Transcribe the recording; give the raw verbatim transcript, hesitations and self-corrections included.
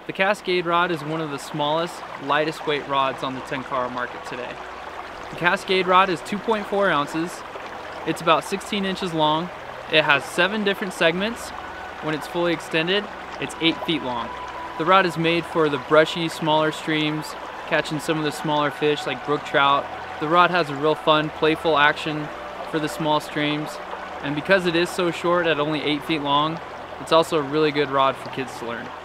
The Cascade Rod is one of the smallest, lightest weight rods on the Tenkara market today. The Cascade Rod is two point four ounces. It's about sixteen inches long. It has seven different segments. When it's fully extended, it's eight feet long. The rod is made for the brushy, smaller streams, catching some of the smaller fish like brook trout. The rod has a real fun, playful action for the small streams. And because it is so short at only eight feet long, it's also a really good rod for kids to learn.